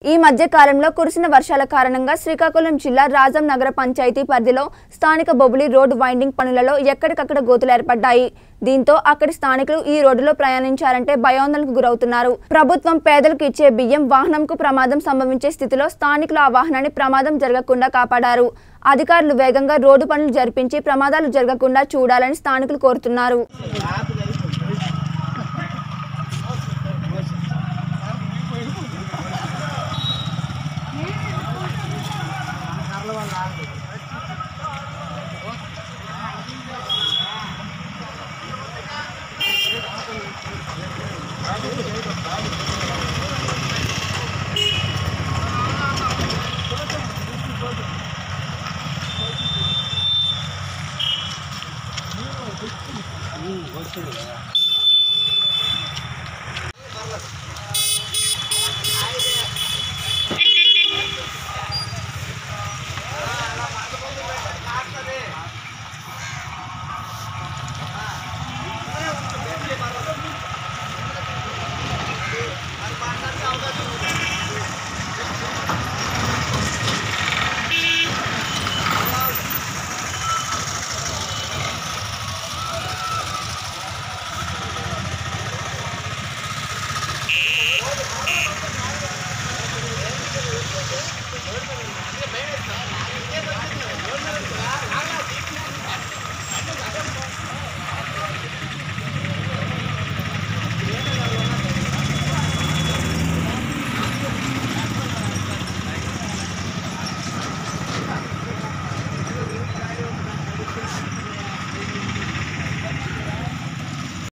ఈ మధ్య కాలంలో కురిసిన వర్షాల కారణంగా శ్రీకాకుళం జిల్లా రాజం నగర పంచాయతీ పరిధిలో స్థానిక బొబ్బిలి రోడ్ వైండింగ్ పనులలో ఎక్కడికక్కడ గోతులు ఏర్పడ్డాయి. దీంతో అక్కడి స్థానికులు ఈ రోడ్డులో ప్రయాణించాలంటే భయాందోళనకు గురవుతున్నారు. ప్రభుత్వం పేదలకు ఇచ్చే బియ్యం వాహనంకు ప్రమాదం సంభవించే స్థితిలో స్థానికులు ఆ వాహనాన్ని ప్రమాదం జరగకుండా కాపాడారు. అధికారులు వేగంగా రోడ్డు పనులు జరిపించి ప్రమాదాలు జరగకుండా చూడాలని స్థానికులు కోరుతున్నారు.